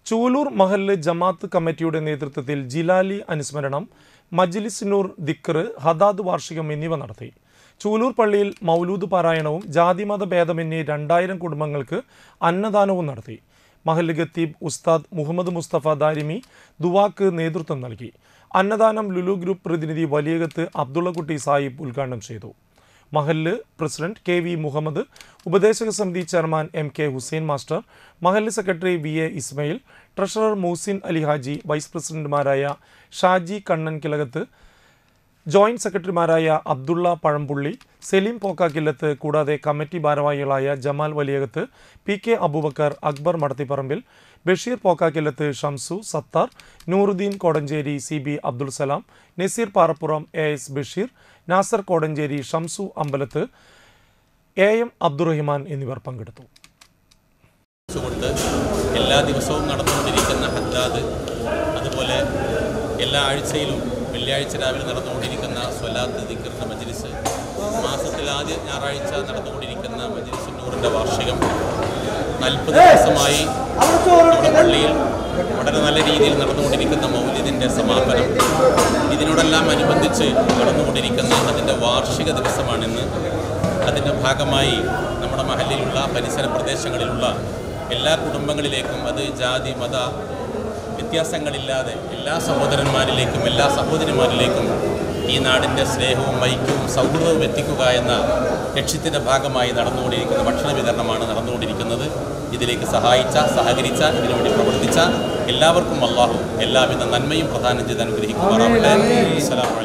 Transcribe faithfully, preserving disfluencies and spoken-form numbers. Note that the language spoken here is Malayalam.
ചൂലൂർ മഹല്ല് ജമാഅത്ത് കമ്മിറ്റിയുടെ നേതൃത്വത്തിൽ ജിലാലി അനുസ്മരണം, മജ്ലിസ് നൂർ ദിക്ർ, ഹദാദ് വാർഷികം എന്നിവ നടത്തി. ചൂലൂർ പള്ളിയിൽ മൗലൂദ് പാരായണവും ജാതിമത ഭേദമന്യേ രണ്ടായിരം കുടുംബങ്ങൾക്ക് അന്നദാനവും നടത്തി. മഹല്ല് ഖത്തീബ് ഉസ്താദ് മുഹമ്മദ് മുസ്തഫ ദാരിമി ദുവാക്ക് നേതൃത്വം നൽകി. അന്നദാനം ലുലു ഗ്രൂപ്പ് പ്രതിനിധി വലിയകത്ത് അബ്ദുള്ളക്കുട്ടി സാഹിബ് ഉദ്ഘാടനം ചെയ്തു. മഹല്ല് പ്രസിഡന്റ് കെ വി മുഹമ്മദ്, ഉപദേശക സമിതി chairman M K Hussain master, മഹല്ല് secretary V A Ismail, treasurer Moosin Ali Haji, vice പ്രസിഡന്റുമാരായ ഷാജി കണ്ണൻ കിലകത്ത്, ജോയിന്റ് സെക്രട്ടറിമാരായ അബ്ദുള്ള പഴംപുള്ളി, സലീം പോക്കാക്കില്ലത്ത്, കൂടാതെ കമ്മിറ്റി ഭാരവാഹികളായ Jamal Valiyakath, P K Abubakar, Akbar Madathipparambil, Basheer Pokkakkillath, Shamsu, Sathar, Nooruddin Kodanchery, C B Abdul Salam, Naseer Parappuram, A S Basheer, Nasar Kodanchery, Shamsu Ambalath, A M Abdurahiman എന്നിവർ പങ്കെടുത്തു. എല്ലാ ദിവസവും നടന്നുകൊണ്ടിരിക്കുന്ന ഹദ്ദാദ്, അതുപോലെ എല്ലാ ആഴ്ചയിലും വെള്ളിയാഴ്ച രാവിലെ നടന്നുകൊണ്ടിരിക്കുന്ന സ്വലാത്ത് ദിക്റിൻ്റെ മജ്ലിസ്, മാസത്തിൽ ആദ്യ ഞായറാഴ്ച നടന്നുകൊണ്ടിരിക്കുന്ന മജ്ലിസ് നൂറിൻ്റെ വാർഷികം, നാൽപ്പത് ദിവസമായി നമ്മുടെ പള്ളിയിൽ വളരെ നല്ല രീതിയിൽ നടന്നുകൊണ്ടിരിക്കുന്ന മൗലിദിൻ്റെ സമാപനം, ഇതിനോടെല്ലാം അനുബന്ധിച്ച് നടന്നുകൊണ്ടിരിക്കുന്ന അതിൻ്റെ വാർഷിക ദിവസമാണിന്ന്. അതിൻ്റെ ഭാഗമായി നമ്മുടെ മഹല്ലിലുള്ള പരിസര പ്രദേശങ്ങളിലുള്ള എല്ലാ കുടുംബങ്ങളിലേക്കും, അത് ജാതി മത വ്യത്യാസങ്ങളില്ലാതെ എല്ലാ സഹോദരന്മാരിലേക്കും എല്ലാ സഹോദരിമാരിലേക്കും ഈ നാടിൻ്റെ സ്നേഹവും ഐക്യവും സൗഹൃദവും എത്തിക്കുക എന്ന ലക്ഷ്യത്തിൻ്റെ ഭാഗമായി നടന്നുകൊണ്ടിരിക്കുന്ന ഭക്ഷണ വിതരണമാണ് നടന്നുകൊണ്ടിരിക്കുന്നത്. ഇതിലേക്ക് സഹായിച്ച, സഹകരിച്ച, ഇതിനുവേണ്ടി പ്രവർത്തിച്ച എല്ലാവർക്കും അല്ലാഹു എല്ലാവിധ നന്മയും പ്രദാനം ചെയ്ത് അനുഗ്രഹിക്കുമാറാവട്ടെ. അസ്സലാമു അലൈക്കും.